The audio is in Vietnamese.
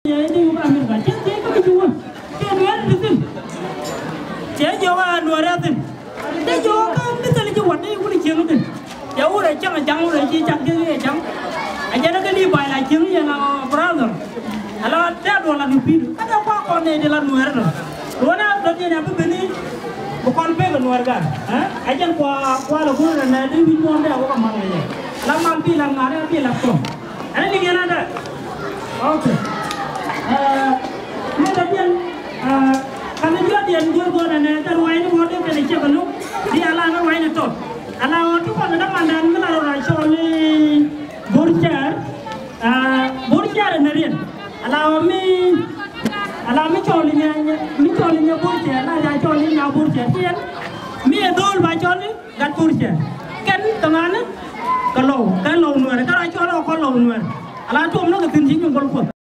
Ini bukan mereka. Jadi kami jual. Dia nuar itu. Dia jual nuar itu. Dia jual kan misalnya jual ni boleh cium itu. Ya udah jangan udah jangan jangan. Aja nak ni bayar lagi ni yang brother. Kalau dia dua lalu pilu. Ada apa ni dia lalu nuar tu. Luar nanti ni apa beli? Bukan pega nuar kan? Aja kuah lagu ni dia minum dia apa mana ni? Lama pi lama ada pi laku. Ada ni yang ada. Okay. Ini tadi yang kami juga dia jual ni, terus wine buat dia ni cakap lu, dia alah wine tu. Alah waktu pada mandan kita orang coli borjar narian. Alah mi colinya borjar, alah jadi colinya borjar. Tian, mi dol bacoli gat borjar. Kan tangan kalau nuar, kalau colo nuar. Alah tu orang ketinggi yang berkuat.